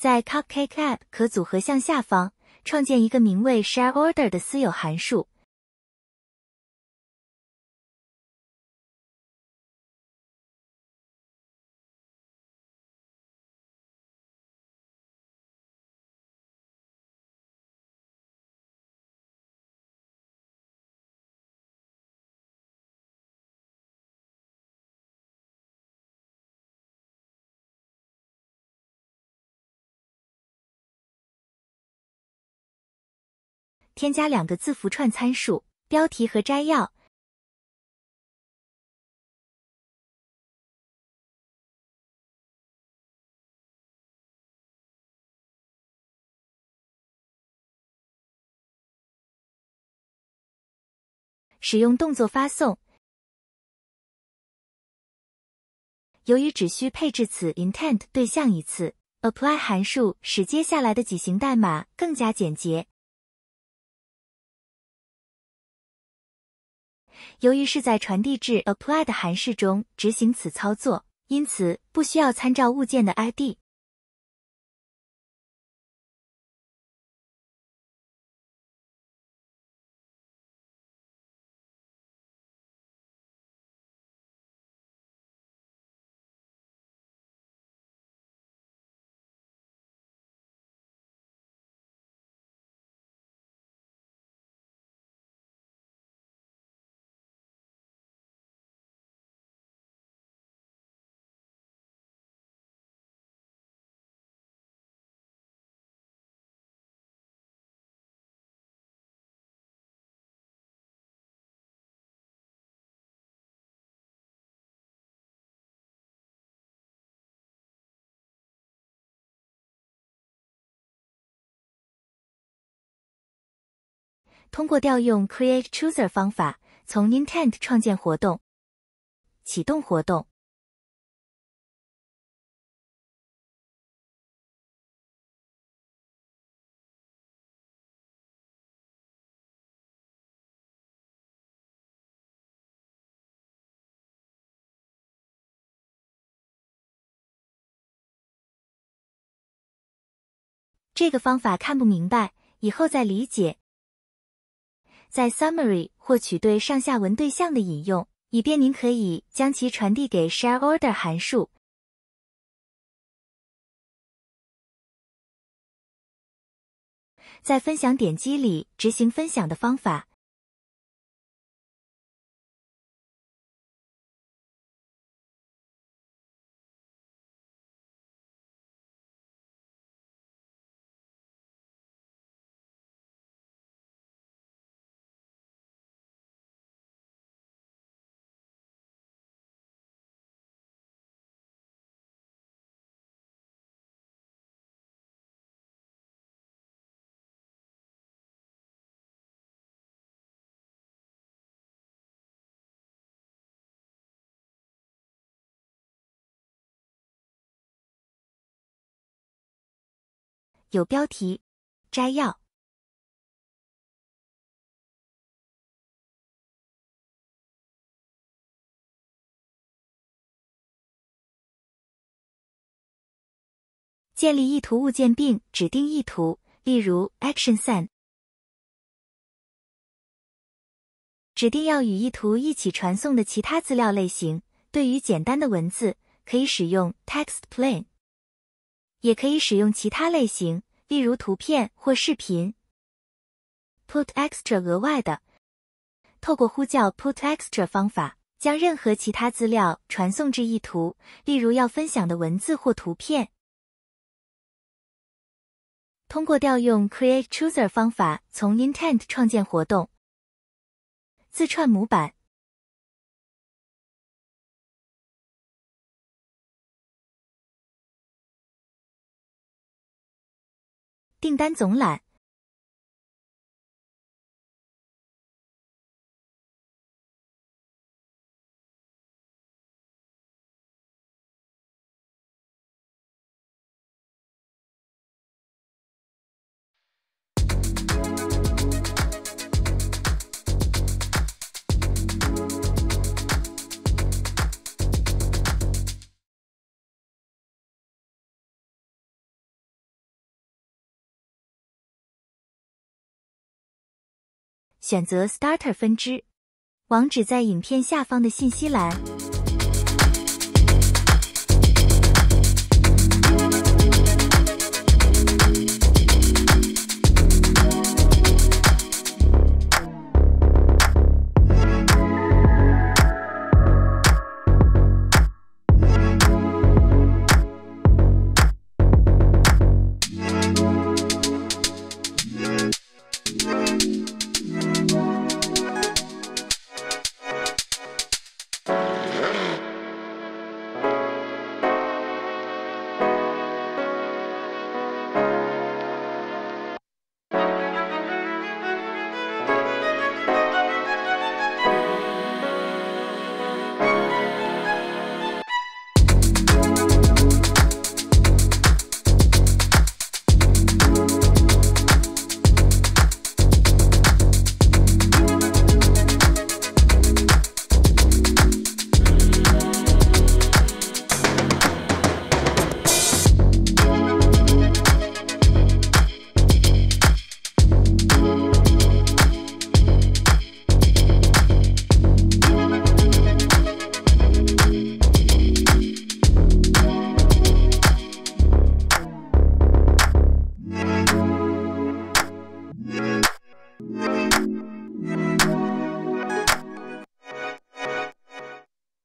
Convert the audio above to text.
在 Cupcake App 可组合项下方创建一个名为 Share Order 的私有函数。添加2个字符串参数，标题和摘要。使用动作发送。由于只需配置此 intent 对象一次 ，apply 函数使接下来的几行代码更加简洁。由于是在传递至 apply 的函数中执行此操作，因此不需要参照物件的 ID。通过调用 createChooser 方法，从 intent 创建活动。启动活动。这个方法看不明白，以后再理解。在 Summary 获取对上下文对象的引用，以便您可以将其传递给 Share Order 函数。在分享点击里执行分享的方法。有标题、摘要。建立意图物件并指定意图，例如 Action Send。指定要与意图一起传送的其他资料类型。对于简单的文字，可以使用 Text Plain， 也可以使用其他类型，例如图片或视频。Put Extra 额外的。透过呼叫 Put Extra 方法，将任何其他资料传送至意图，例如要分享的文字或图片。通过调用 createChooser 方法，从 intent 创建活动。自串模板。订单总览。 选择 Starter 分支。网址在影片下方的信息栏。